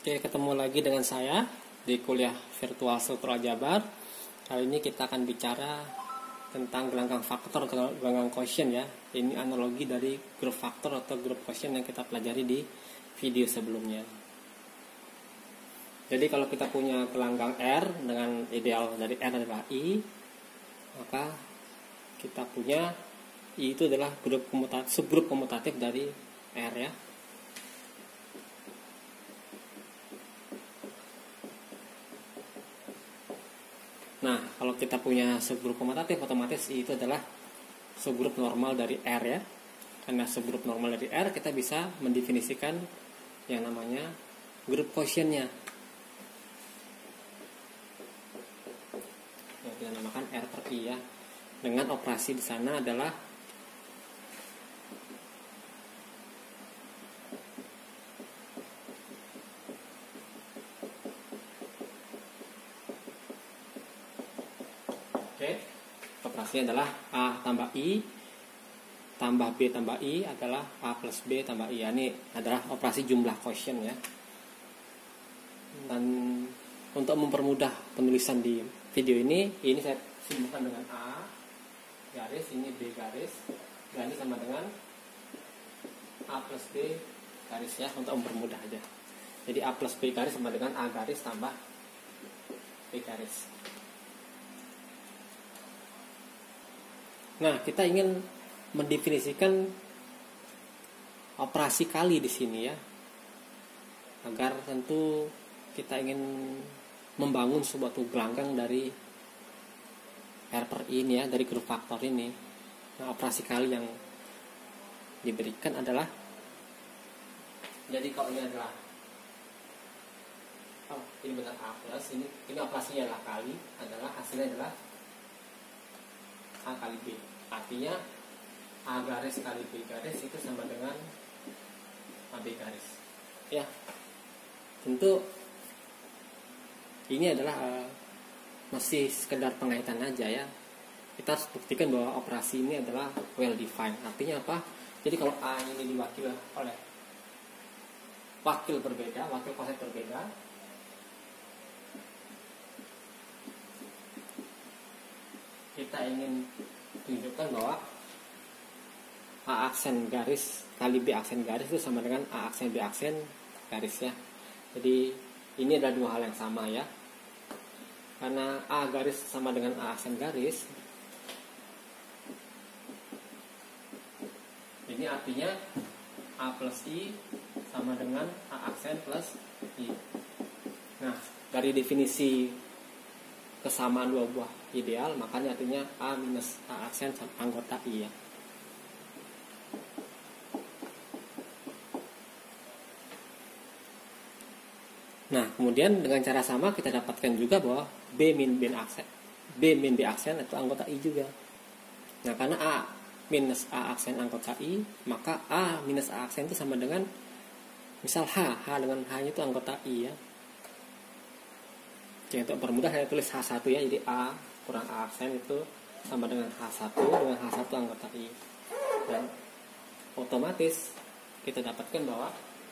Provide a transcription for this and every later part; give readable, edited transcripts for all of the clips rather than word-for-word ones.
Oke, ketemu lagi dengan saya di kuliah virtual struktur aljabar. Kali ini kita akan bicara tentang gelanggang faktor atau gelanggang quotient ya. Ini analogi dari grup faktor atau grup quotient yang kita pelajari di video sebelumnya. Jadi kalau kita punya gelanggang R dengan ideal dari R adalah I, maka kita punya I itu adalah grup komutatif, subgrup komutatif dari R ya. Nah, kalau kita punya subgrup komutatif, otomatis I itu adalah subgrup normal dari R ya. Karena subgrup normal dari R, kita bisa mendefinisikan yang namanya grup quotient-nya. Yang kita namakan R per I ya. Dengan operasi di sana adalah operasinya adalah A tambah I tambah B tambah I adalah A plus B tambah I. Ini adalah operasi jumlah quotient ya. Dan untuk mempermudah penulisan di video ini saya simbolkan dengan A garis, ini B garis, dan ini sama dengan A plus B garis ya, untuk mempermudah aja. Jadi A plus B garis sama dengan A garis tambah B garis. Nah, kita ingin mendefinisikan operasi kali di sini ya, agar tentu kita ingin membangun sebuah gelanggang dari R per I ini ya, dari grup faktor ini. Nah, operasi kali yang diberikan adalah, jadi kalau ini adalah ini benar A plus, ini operasinya adalah kali, adalah hasilnya adalah A kali B. Artinya A garis kali B garis itu sama dengan AB garis. Ya, tentu ini adalah masih sekedar pengaitan aja ya. Kita harus buktikan bahwa operasi ini adalah well defined. Artinya apa? Jadi kalau A ini diwakili oleh wakil berbeda, wakil koset berbeda, kita ingin tunjukkan bahwa A aksen garis kali B aksen garis itu sama dengan A aksen B aksen garis ya. Jadi ini adalah dua hal yang sama ya. Karena A garis sama dengan A aksen garis, ini artinya A plus I sama dengan A aksen plus I. Nah, dari definisi kesamaan dua buah ideal, makanya artinya A minus A aksen anggota I ya. Nah, kemudian dengan cara sama kita dapatkan juga bahwa B min B aksen itu anggota I juga. Nah, karena A minus A aksen anggota I, maka A minus A aksen itu sama dengan misal H dengan H itu anggota I ya. Jadi untuk permudah saya tulis H1 ya, jadi A kurang A aksen itu sama dengan H1 dengan H1 anggota I. Dan otomatis kita dapatkan bahwa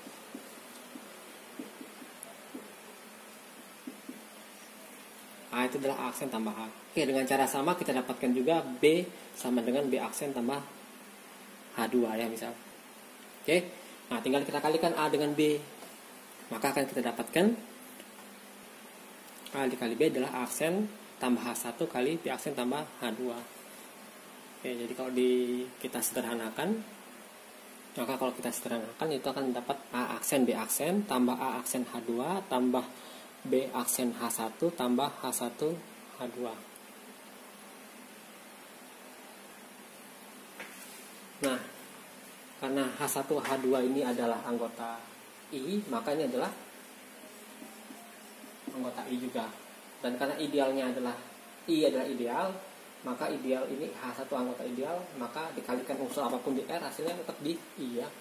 A itu adalah A aksen tambah H. Oke, dengan cara sama kita dapatkan juga B sama dengan B aksen tambah H2 ya misal. Oke, nah tinggal kita kalikan A dengan B, maka akan kita dapatkan A dikali B adalah A aksen tambah H1 kali B aksen tambah H2. Oke, jadi kalau kita sederhanakan, maka kalau kita sederhanakan itu akan dapat A aksen B aksen tambah A aksen H2 tambah B aksen H1 tambah H1 H2. Nah, karena H1 H2 ini adalah anggota I, maka ini adalah anggota I juga. Dan karena idealnya adalah I adalah ideal, maka ideal ini H1 anggota ideal, maka dikalikan unsur apapun di R, hasilnya tetap di I ya.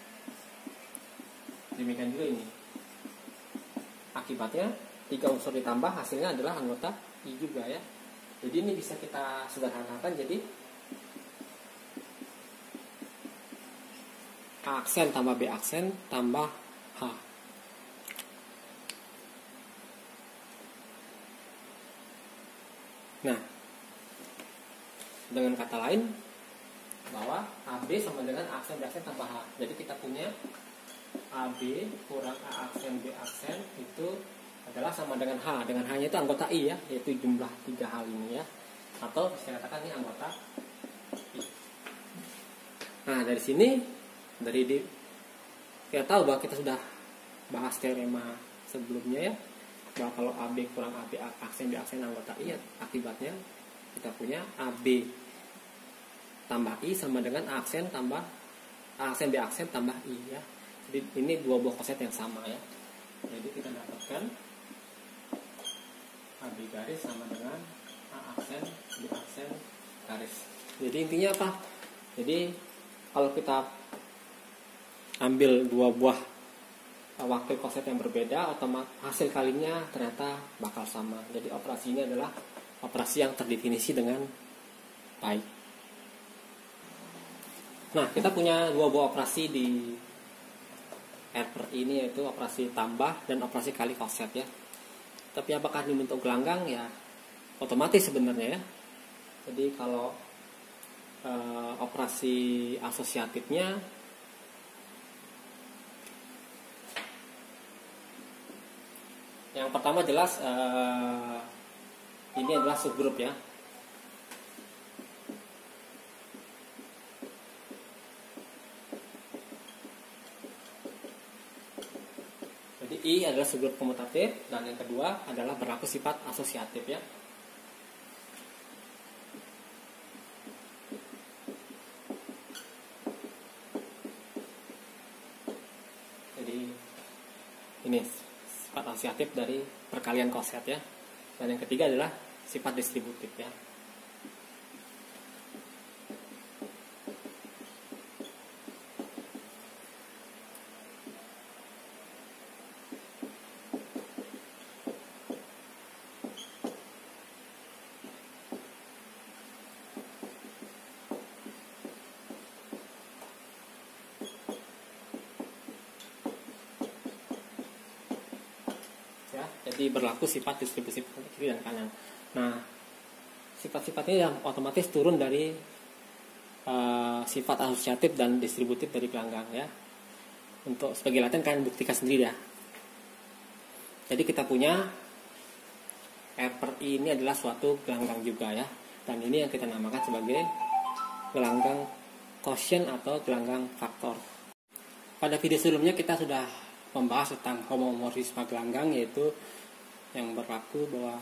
Demikian juga ini. Akibatnya 3 unsur ditambah hasilnya adalah anggota I juga ya. Jadi ini bisa kita sederhanakan jadi A aksen tambah B aksen tambah H. Nah, dengan kata lain bahwa AB sama dengan A aksen B aksen tambah H. Jadi kita punya AB kurang A aksen B aksen itu adalah sama dengan H. Dengan H-nya itu anggota I ya, yaitu jumlah 3 hal ini ya. Atau bisa katakan ini anggota I. Nah, dari sini kita tahu bahwa kita sudah bahas teorema sebelumnya ya, bahwa kalau AB kurang AB aksen B aksen anggota I, akibatnya kita punya AB tambah I sama dengan A aksen tambah A aksen B aksen tambah I ya. Jadi ini dua buah konsep yang sama ya. Jadi kita dapatkan AB garis sama dengan A aksen B aksen garis. Jadi intinya apa? Jadi kalau kita ambil dua buah waktu konsep yang berbeda, otomatis hasil kalinya ternyata bakal sama. Jadi operasi ini adalah operasi yang terdefinisi dengan baik. Nah, kita punya dua buah operasi di R per I ini, yaitu operasi tambah dan operasi kali konsep ya. Tapi apakah ini bentuk gelanggang ya? Otomatis sebenarnya ya. Jadi kalau operasi asosiatifnya yang pertama jelas ini adalah subgrup ya. Jadi I adalah subgrup komutatif, dan yang kedua adalah berlaku sifat asosiatif ya. Jadi ini sifat asosiatif dari perkalian koset ya. Dan yang ketiga adalah sifat distributif ya. Jadi berlaku sifat distributif kiri dan kanan. Nah, sifat-sifat ini yang otomatis turun dari sifat asosiatif dan distributif dari gelanggang ya. Untuk sebagai latihan kalian buktikan sendiri ya. Jadi kita punya R per I ini adalah suatu gelanggang juga ya. Dan ini yang kita namakan sebagai gelanggang quotient atau gelanggang faktor. Pada video sebelumnya kita sudah membahas tentang homomorfisme gelanggang, yaitu yang berlaku bahwa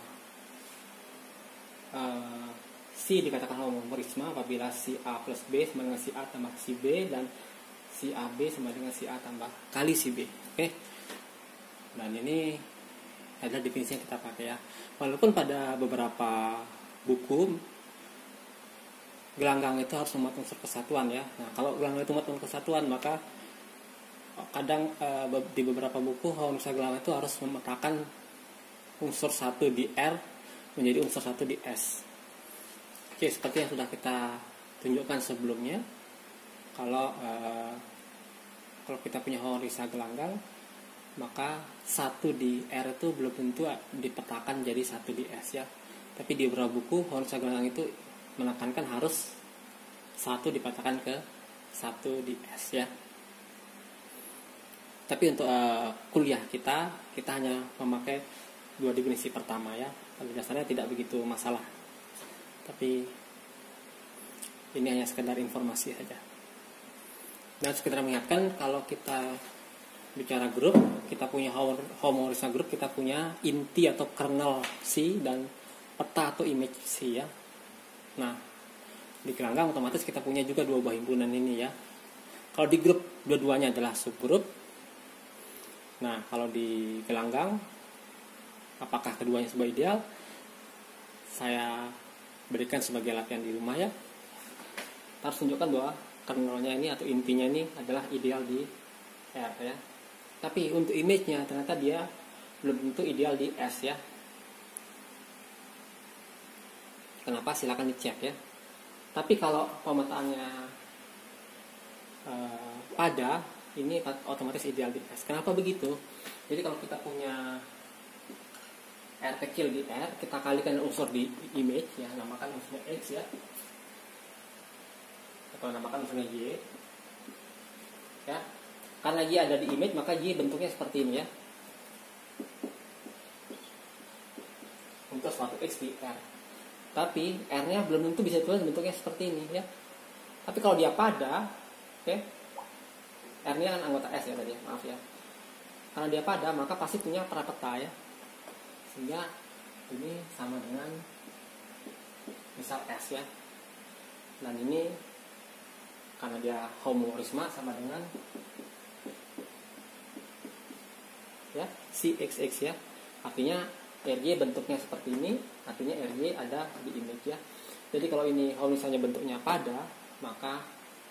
si dikatakan homomorfisme apabila si A plus B sama dengan si A tambah si B, dan si AB sama dengan si A tambah kali si B. Oke. Dan ini adalah definisi yang kita pakai ya. Walaupun pada beberapa buku gelanggang itu harus memuat unsur kesatuan ya. Nah, kalau gelanggang itu memuat unsur kesatuan, maka kadang di beberapa buku homomorfisme gelanggang itu harus memetakan unsur 1 di R menjadi unsur 1 di S. Oke, seperti yang sudah kita tunjukkan sebelumnya, kalau kita punya homomorfisme gelanggang, maka 1 di R itu belum tentu dipetakan jadi 1 di S ya. Tapi di beberapa buku homomorfisme gelanggang itu menekankan harus 1 dipetakan ke 1 di S ya. Tapi untuk kuliah kita hanya memakai dua definisi pertama ya. Pada dasarnya tidak begitu masalah. Tapi ini hanya sekedar informasi saja. Dan sekedar mengingatkan, kalau kita bicara grup, kita punya homomorfisme grup, kita punya inti atau kernel C dan peta atau image C ya. Nah, di gelanggang otomatis kita punya juga dua buah himpunan ini ya. Kalau di grup dua-duanya adalah subgrup. Nah, kalau di gelanggang apakah keduanya sebuah ideal? Saya berikan sebagai latihan di rumah ya. Kita harus tunjukkan bahwa kernelnya ini atau intinya ini adalah ideal di R ya. Tapi untuk image-nya ternyata dia belum tentu ideal di S ya. Kenapa? Silakan dicek ya. Tapi kalau pemetaannya pada ini otomatis ideal di S. Kenapa begitu? Jadi kalau kita punya R kecil di R, kita kalikan unsur di image ya, namakan unsurnya X ya, atau namakan unsurnya Y ya. Karena Y ada di image, maka Y bentuknya seperti ini ya, untuk suatu X di R. Tapi R-nya belum tentu bisa ditulis bentuknya seperti ini ya. Tapi kalau dia pada, oke, R-nya kan anggota S ya tadi, maaf ya. Karena dia pada, maka pasti punya parapeta ya. Sehingga ini sama dengan misal S ya. Dan ini karena dia homomorisma sama dengan ya si XX ya. Artinya RY bentuknya seperti ini, artinya RY ada di image ya. Jadi kalau ini kalau misalnya bentuknya pada, maka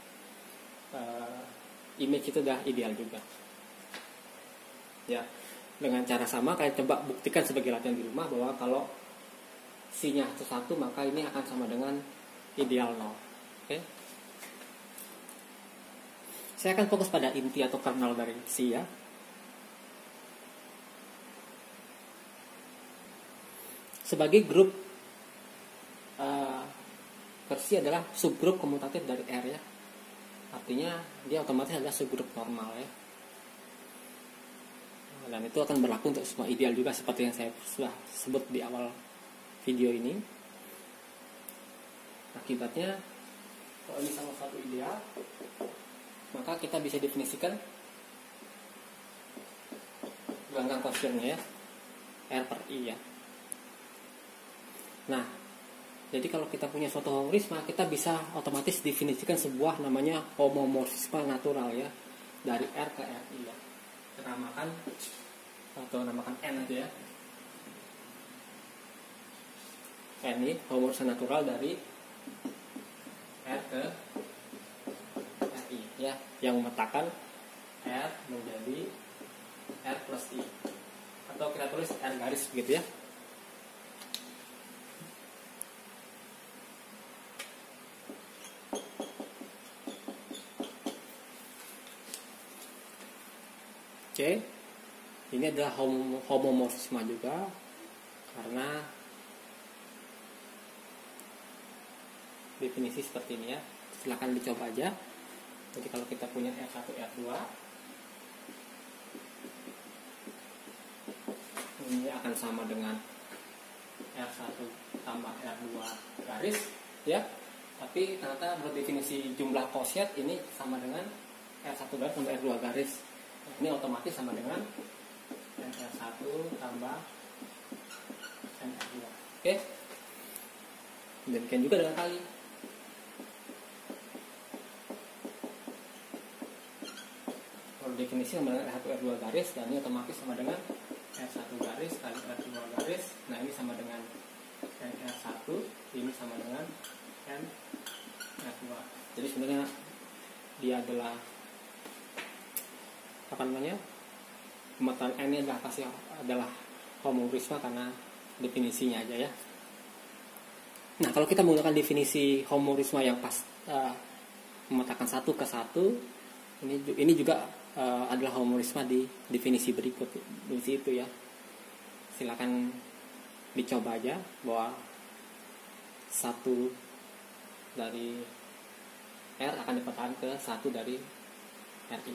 image itu udah ideal juga. Ya. Dengan cara sama, kalian coba buktikan sebagai latihan di rumah bahwa kalau C-nya 1, maka ini akan sama dengan ideal 0. Oke? Saya akan fokus pada inti atau kernel dari C ya. Sebagai grup versi adalah subgrup komutatif dari R ya. Artinya dia otomatis adalah subgrup normal ya. Dan itu akan berlaku untuk semua ideal juga seperti yang saya sudah sebut di awal video ini. Akibatnya kalau ini sama satu ideal, maka kita bisa definisikan gelanggang quotientnya ya, R per I ya. Nah, jadi kalau kita punya suatu homomorisme, kita bisa otomatis definisikan sebuah namanya homomorfisme natural ya, dari R ke RI ya. Kita namakan N aja ya. N ini homomorfisme natural dari R ke RI ya, yang memetakan R menjadi R plus I, atau kita tulis R garis begitu ya. Oke, ini adalah homomorfisme juga karena definisi seperti ini ya. Silahkan dicoba aja. Jadi kalau kita punya R1, R2, ini akan sama dengan R1 tambah R2 garis ya. Tapi ternyata menurut definisi jumlah quotient ini sama dengan R1 garis tambah R2 garis. Ini otomatis sama dengan NR1 tambah NR2. Oke. Demikian juga dengan kali. Kalau definisi sama dengan R1 R2 garis, dan ini otomatis sama dengan R1 garis kali R2 garis. Nah, ini sama dengan NR1, ini sama dengan NR2. Jadi sebenarnya dia adalah pemetaan N ini adalah homomorisme karena definisinya aja ya. Nah, kalau kita menggunakan definisi homomorisme yang pas memetakan 1 ke 1, ini juga adalah homomorisme di definisi berikut, definisi itu ya. Silakan dicoba aja bahwa 1 dari R akan dipetakan ke 1 dari RI.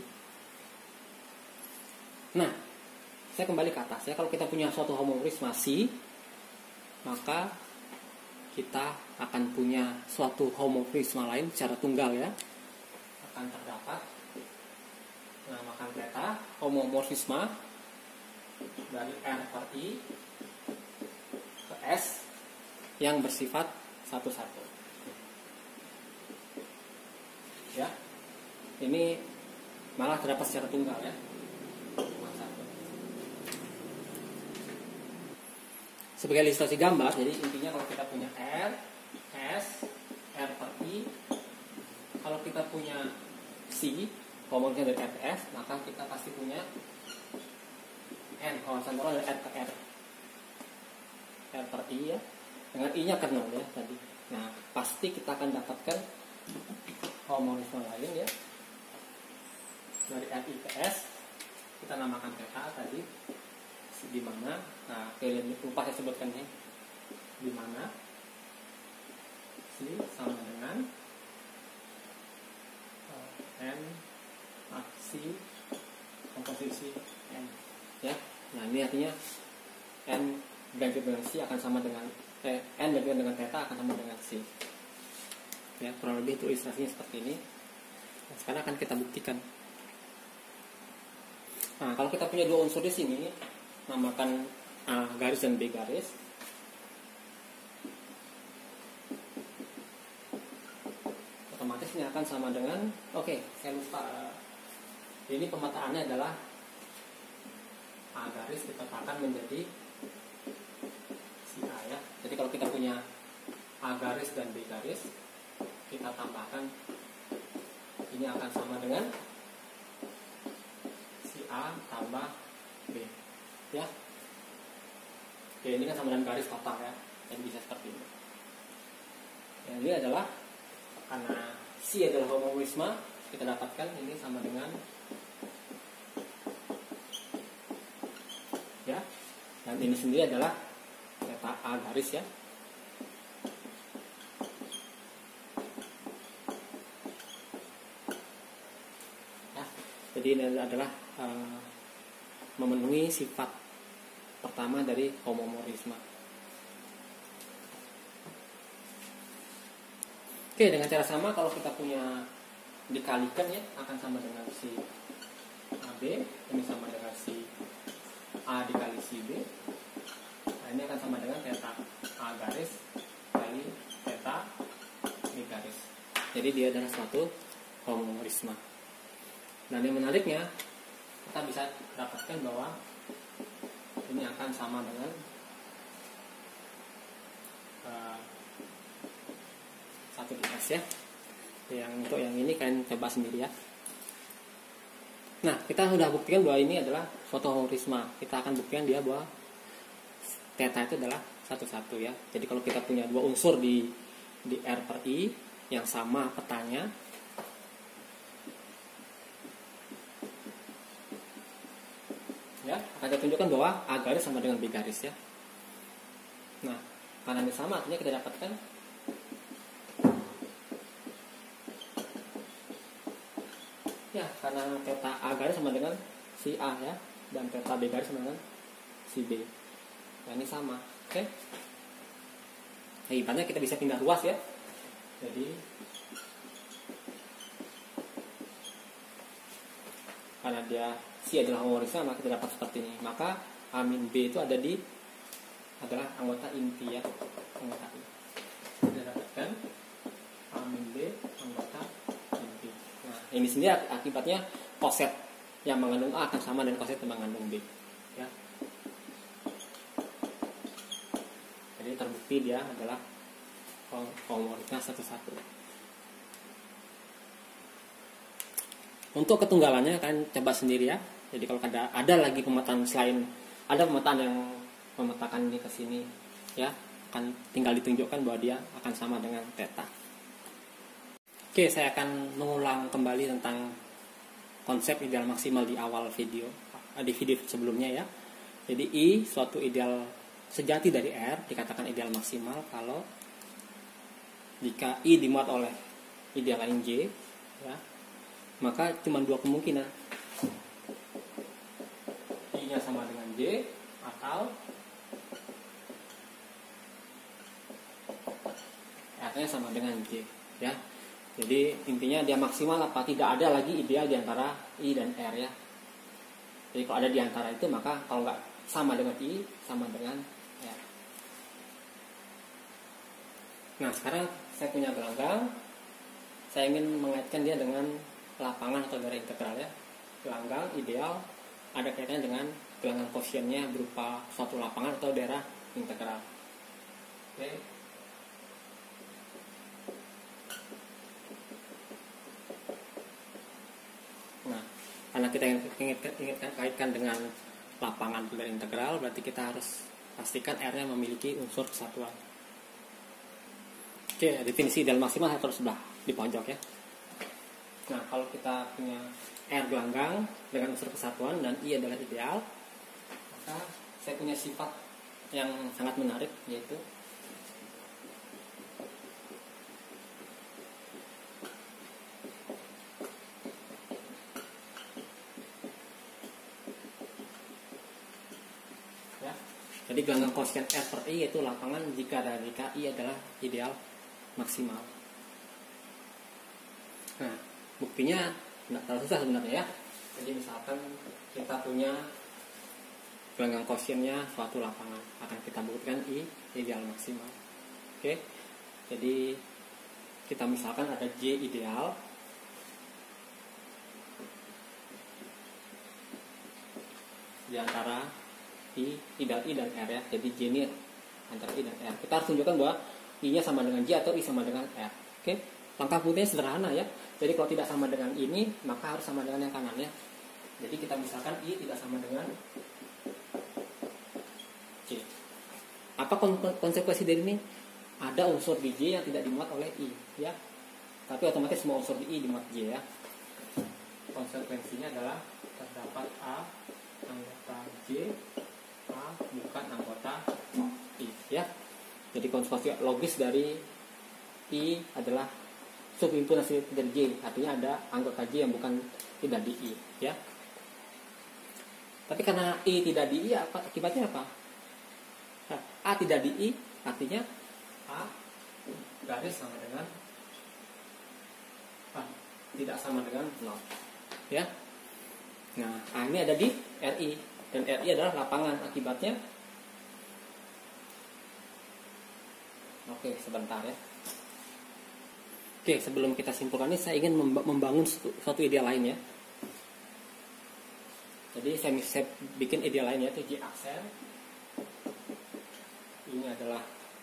Nah, saya kembali ke atas ya. Kalau kita punya suatu homomorisme C, maka kita akan punya suatu homomorisme lain secara tunggal ya. Akan terdapat namakan beta homomorfisme dari R per I ke S yang bersifat satu-satu. Ya. Ini malah terdapat secara tunggal ya. Sebagai ilustrasi gambar, jadi intinya kalau kita punya R, S, R per I, kalau kita punya C, homomorisme dari R ke S, maka kita pasti punya N, homomorisme dari R ke R. R per I ya, dengan I-nya kernel ya tadi. Nah, pasti kita akan dapatkan homomorisme lain ya, dari RI ke S, kita namakan theta tadi, di mana, nah kalian lupa saya sebutkan ya, di mana C sama dengan N aksi komposisi N ya. Nah ini artinya N ganti dengan C akan sama dengan N ganti dengan theta akan sama dengan C ya, kurang lebih itu ilustrasinya seperti ini. Nah, sekarang akan kita buktikan. Nah kalau kita punya dua unsur di sini, namakan A garis dan B garis, otomatis ini akan sama dengan, oke, saya lupa, ini pemetaannya adalah A garis dipetakan menjadi si A ya. Jadi kalau kita punya A garis dan B garis, kita tambahkan, ini akan sama dengan si A tambah B ya. Oke, ini kan sama dengan garis total ya, jadi bisa seperti ini. Yang ini adalah karena C adalah homomorisme, kita dapatkan ini sama dengan ya, dan ini sendiri adalah theta A garis ya. Jadi ini adalah memenuhi sifat pertama dari homomorisme. Oke, dengan cara sama kalau kita punya dikalikan ya, akan sama dengan si AB, ini sama dengan si A dikali si B. Nah ini akan sama dengan theta A garis kali theta B garis. Jadi dia adalah suatu homomorisme. Dan yang menariknya, kita bisa dapatkan bahwa ini akan sama dengan satu di S ya. Yang untuk yang ini kalian coba sendiri ya. Nah, kita sudah buktikan bahwa ini adalah suatu homomorisme. Kita akan buktikan dia bahwa theta itu adalah satu-satu ya. Jadi kalau kita punya dua unsur di R per I yang sama petanya, ya, akan kita tunjukkan bahwa A garis sama dengan B garis ya. Nah, karena ini sama, artinya kita dapatkan ya, karena theta A garis sama dengan si A ya, dan theta B garis sama dengan si B. Nah, ini sama, oke? Nah, ibaratnya kita bisa pindah ruas ya. Jadi karena dia C adalah homomorisme, maka kita dapat seperti ini. Maka A min B itu adalah anggota inti ya, anggota inti. Kita dapatkan A min B anggota inti. Nah, ini sendiri akibatnya koset yang mengandung A akan sama dengan koset yang mengandung B. Ya. Jadi terbukti dia adalah homomorisme satu-satu. Untuk ketunggalannya kalian coba sendiri ya. Jadi kalau ada lagi pemetaan selain, ada pemetaan yang memetakan ini ke sini ya, akan tinggal ditunjukkan bahwa dia akan sama dengan theta. Oke, saya akan mengulang kembali tentang konsep ideal maksimal di awal video, di video sebelumnya ya. Jadi I suatu ideal sejati dari R dikatakan ideal maksimal kalau jika I dimuat oleh ideal lain J ya, maka cuma dua kemungkinan, I-nya sama dengan J atau R-nya sama dengan J ya. Jadi intinya dia maksimal apa, tidak ada lagi ideal di antara I dan R ya. Jadi kalau ada di antara itu, maka kalau nggak sama dengan I, sama dengan R. Nah sekarang saya punya gelanggang, saya ingin mengaitkan dia dengan lapangan atau daerah integral ya. Gelanggang ideal ada kaitannya dengan gelanggang kosiennya berupa suatu lapangan atau daerah integral. Oke. Nah, karena kita ingin kaitkan dengan lapangan atau daerah integral, berarti kita harus pastikan R-nya memiliki unsur kesatuan. Oke, definisi ideal maksimal saya terus sebelah di pojok ya. Nah, kalau kita punya R gelanggang dengan unsur kesatuan dan I adalah ideal, maka saya punya sifat yang sangat menarik, yaitu ya. Jadi gelanggang koefisien R per I yaitu lapangan jika dari KI adalah ideal maksimal. Nah, buktinya nggak terlalu susah sebenarnya ya. Jadi misalkan kita punya gelanggang kosiennya suatu lapangan, akan kita buktikan I ideal maksimal. Oke, jadi kita misalkan ada J ideal, di antara I dan R ya. Jadi J ini antara I dan R. Kita harus tunjukkan bahwa I nya sama dengan J atau I sama dengan R. Oke, langkah buktinya sederhana ya. Jadi kalau tidak sama dengan ini, maka harus sama dengan yang kanan ya. Jadi kita misalkan I tidak sama dengan J. Apa konsekuensi dari ini? Ada unsur di J yang tidak dimuat oleh I ya. Tapi otomatis semua unsur di I dimuat J ya. Konsekuensinya adalah terdapat A anggota J, A bukan anggota I ya. Jadi konsekuensi logis dari I adalah subimpunasi dari J, artinya ada anggota J yang bukan tidak di I ya. Tapi karena I tidak di I, akibatnya apa? Nah, A tidak di I, artinya A garis sama dengan A tidak sama dengan 0 ya. Nah, A ini ada di RI, dan RI adalah lapangan, akibatnya oke, sebentar ya. Oke, sebelum kita simpulkan ini, saya ingin membangun suatu ide lain ya. Jadi saya bikin ide lain, yaitu J aksen. Ini adalah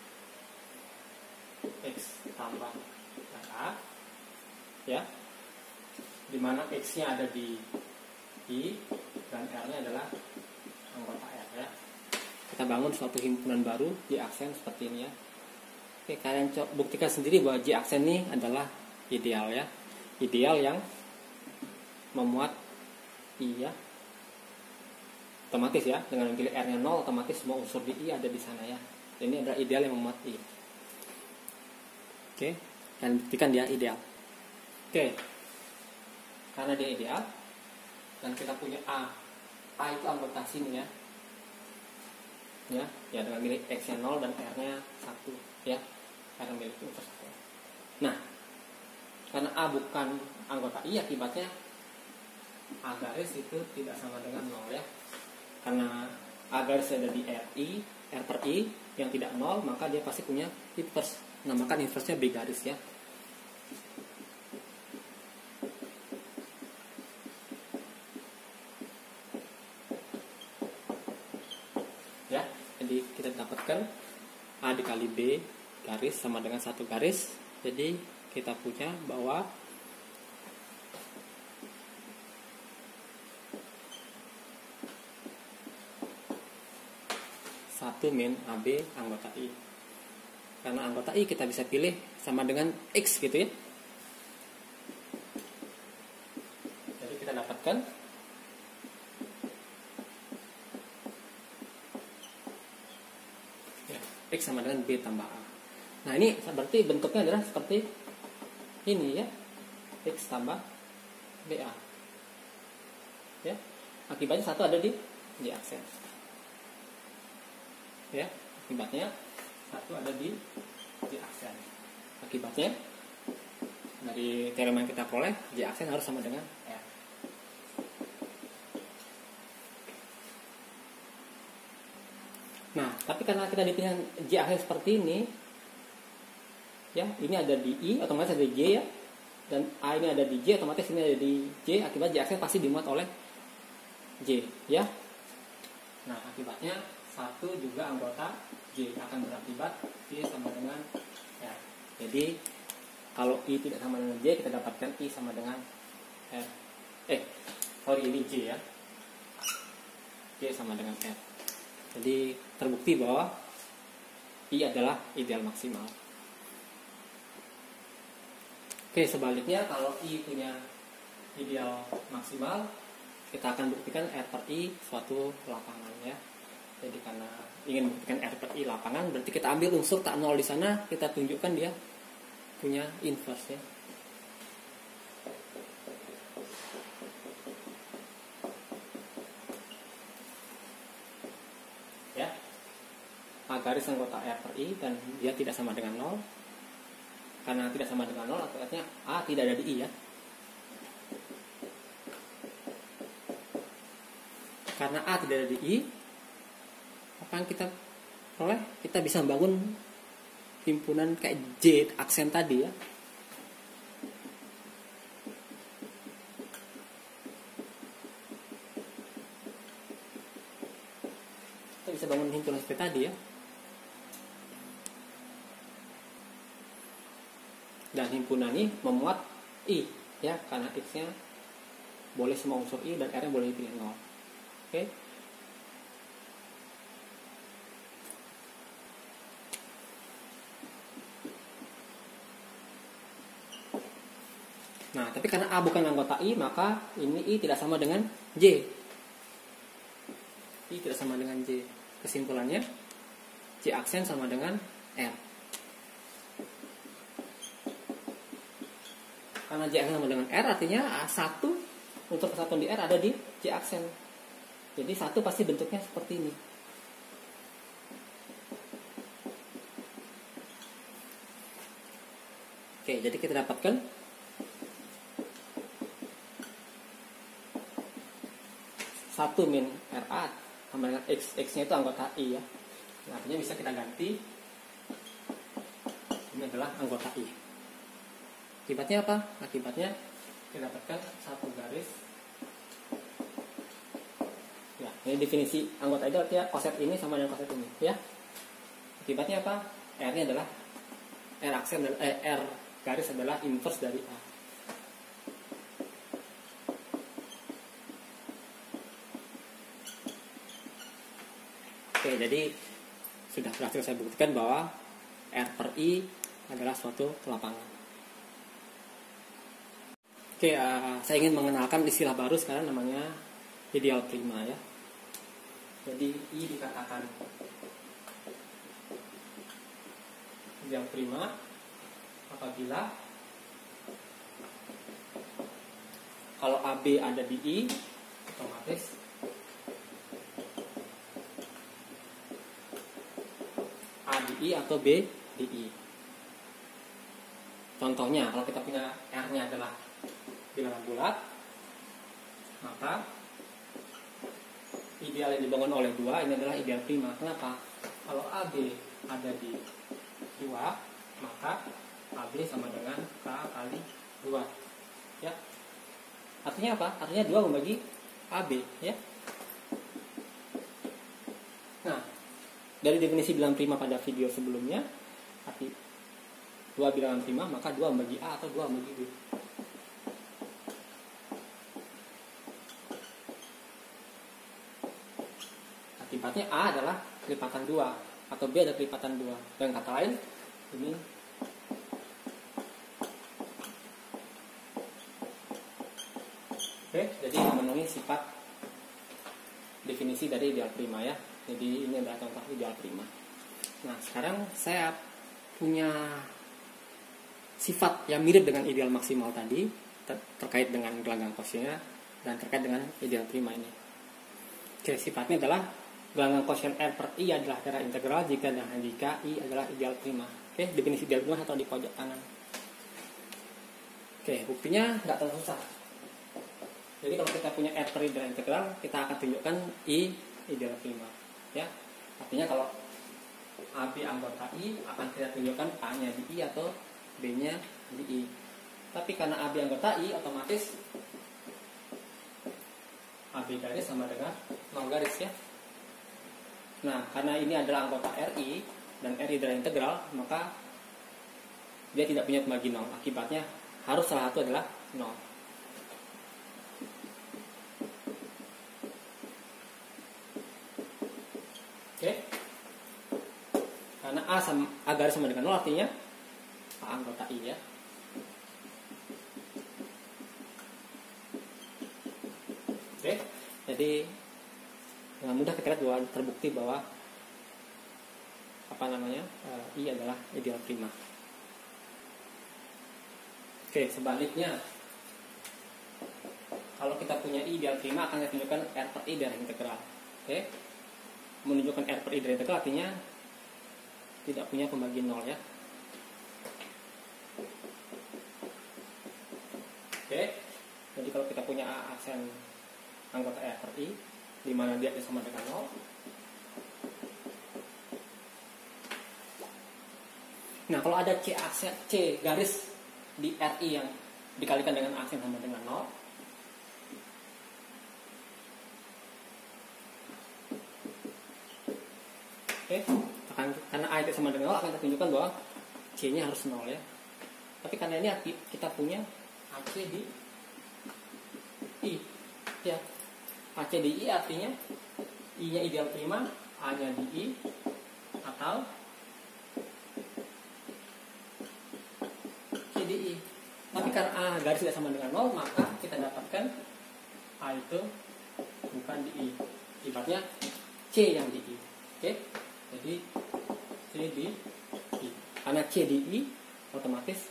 X tambah A ya, dimana X-nya ada di I dan R-nya adalah anggota R ya. Kita bangun suatu himpunan baru J aksen seperti ini ya. Oke, kalian buktikan sendiri bahwa J aksen ini adalah ideal ya. Ideal yang memuat I ya. Otomatis ya, dengan pilih R-nya 0, otomatis semua unsur di I ada di sana ya. Ini adalah ideal yang memuat I. Oke, dan buktikan dia ideal. Oke, karena dia ideal, dan kita punya A itu anggota sini ya. Ya dengan milik X-nya 0 dan R-nya 1 ya. R milik unsur 1. Nah, karena A bukan anggota I, akibatnya A garis itu tidak sama dengan 0 ya. Karena A garis ada di R per I yang tidak 0, maka dia pasti punya inverse. Namakan inverse-nya B garis ya. Ya, jadi kita dapatkan A dikali B garis sama dengan 1 garis. Jadi kita punya bahwa min AB anggota I. Karena anggota I kita bisa pilih sama dengan X gitu ya. Jadi kita dapatkan ya, X sama dengan B tambah A. Nah ini berarti bentuknya adalah seperti ini ya. X tambah BA ya. Akibatnya satu ada di aksen ya, akibatnya satu ada di aksen. Akibatnya dari teorema yang kita peroleh, J aksen harus sama dengan R. Nah, tapi karena kita dipilih J aksen seperti ini ya, ini ada di I, otomatis ada di J ya, dan A ini ada di J, otomatis ini ada di J, akibat J aksen pasti dimuat oleh J ya. Nah, akibatnya satu juga anggota J akan berakibat I sama dengan R. Jadi kalau I tidak sama dengan J, kita dapatkan I sama dengan R. Ini J ya. J sama dengan R. Jadi terbukti bahwa I adalah ideal maksimal. Oke, sebaliknya kalau I punya ideal maksimal, kita akan buktikan R per I suatu lapangan ya. Jadi karena ingin membuktikan R per I lapangan, berarti kita ambil unsur tak nol di sana, kita tunjukkan dia punya inverse ya. Ya. A garis anggota R per I dan dia tidak sama dengan 0. Karena tidak sama dengan 0, artinya A tidak ada di I ya. Karena A tidak ada di I, apa yang kita peroleh? Kita bisa membangun himpunan kayak J aksen tadi ya. Kita bisa bangun himpunan seperti tadi ya. Dan himpunan ini memuat I ya, karena X-nya boleh semua unsur I dan R-nya boleh dipilih 0. Oke. Nah, tapi karena A bukan anggota I, maka ini I tidak sama dengan J. I tidak sama dengan J. Kesimpulannya, J aksen sama dengan R. Karena J aksen sama dengan R, artinya A1 unsur kesatuan di R ada di J aksen. Jadi 1 pasti bentuknya seperti ini. Oke, jadi kita dapatkan satu min RA sama dengan X. X-nya itu anggota I ya. Nah, artinya bisa kita ganti. Ini adalah anggota I. Akibatnya apa? Akibatnya kita dapatkan satu garis. Ya, ini definisi anggota itu artinya koset ini sama dengan koset ini ya. Akibatnya apa? R-nya adalah R aksen R garis adalah inverse dari A. Oke, jadi sudah berhasil saya buktikan bahwa R per I adalah suatu lapangan. Oke, saya ingin mengenalkan istilah baru sekarang namanya ideal prima ya. Jadi I dikatakan ideal prima apabila kalau AB ada di I, otomatis A di I atau B di I. Contohnya, kalau kita punya R-nya adalah bilangan bulat, maka ideal yang dibangun oleh 2 ini adalah ideal prima. Kenapa? Kalau AB ada di 2, maka AB sama dengan K kali 2 ya. Artinya apa? Artinya 2 membagi AB ya. Nah, dari definisi bilangan prima pada video sebelumnya, arti 2 bilangan prima, maka 2 membagi A atau 2 membagi B. Akibatnya A adalah kelipatan 2 atau B adalah kelipatan 2. Dengan kata lain, ini oke, jadi memenuhi sifat definisi dari ideal prima ya. Jadi ini adalah contoh ideal prima. Nah, sekarang saya punya sifat yang mirip dengan ideal maksimal tadi terkait dengan gelanggang kosinusnya dan terkait dengan ideal prima ini. Oke, sifatnya adalah gelanggang kosinus R per I adalah darah integral jika dan jika I adalah ideal prima. Oke, definisi ideal prima atau di pojok kanan. Oke, buktinya nggak terlalu susah. Jadi kalau kita punya R per I darah integral, kita akan tunjukkan I ideal prima. Ya, artinya kalau AB anggota I akan kita tunjukkan A-nya di I atau B-nya di I. Tapi karena AB anggota I, otomatis AB garis sama dengan 0 garis ya. Nah, karena ini adalah anggota RI dan RI adalah integral, maka dia tidak punya pembagi 0. Akibatnya harus salah satu adalah 0. Oke. Karena A garis sama dengan 0 artinya A anggota I ya. Oke. Jadi dengan mudah kita lihat bahwa terbukti bahwa I adalah ideal prima. Oke, sebaliknya kalau kita punya I ideal prima akan kita tunjukkan R per I dari integral. Oke, menunjukkan R per I dari integral artinya tidak punya pembagian nol ya. Oke, jadi kalau kita punya A aksen anggota R per I di mana dia sama dengan nol, nah kalau ada C aksen C garis di RI yang dikalikan dengan aksen sama dengan 0, oke, karena A itu sama dengan 0 akan kita tunjukkan bahwa C nya harus 0 ya. Tapi karena ini kita punya AC di I ya, AC di I artinya I nya ideal prima, A nya di I, atau C di I. Tapi karena A garis tidak sama dengan 0, maka kita dapatkan A itu bukan di I, ibaratnya C yang di I. Oke, jadi C di I. Karena C di I, otomatis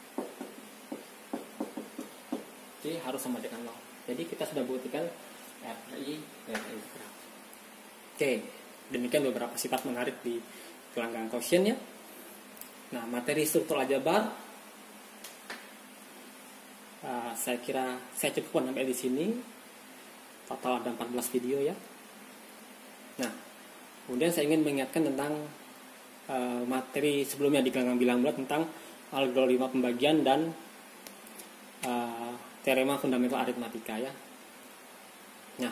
C harus sama dengan 0. Jadi kita sudah buktikan RI dan integral. Oke, demikian beberapa sifat menarik di gelanggang quotient ya. Nah, materi struktur aljabar saya kira saya cukupkan sampai di sini. Total ada 14 video ya. Nah, kemudian saya ingin mengingatkan tentang materi sebelumnya di gelanggang bilang bulat tentang algoritma pembagian dan teorema fundamental aritmatika ya. Nah,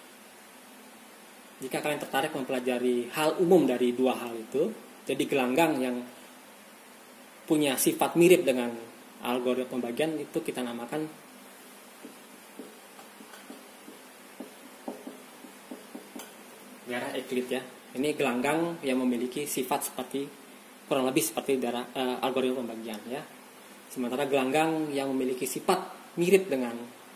jika kalian tertarik mempelajari hal umum dari dua hal itu, jadi gelanggang yang punya sifat mirip dengan algoritma pembagian itu kita namakan daerah Euclid ya. Ini gelanggang yang memiliki sifat seperti kurang lebih seperti daerah algoritma pembagian ya. Sementara gelanggang yang memiliki sifat mirip dengan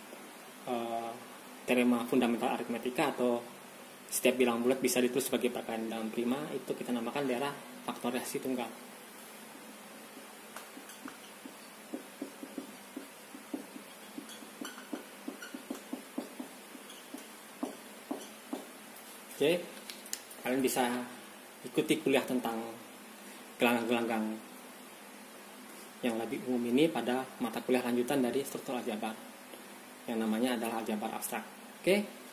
teorema fundamental aritmatika atau setiap bilang bulat bisa ditulis sebagai perkalian dalam prima, itu kita namakan daerah faktoriasi tunggal. Oke, kalian bisa ikuti kuliah tentang gelanggang-gelanggang yang lebih umum ini pada mata kuliah lanjutan dari struktur aljabar yang namanya adalah aljabar abstrak. Oke.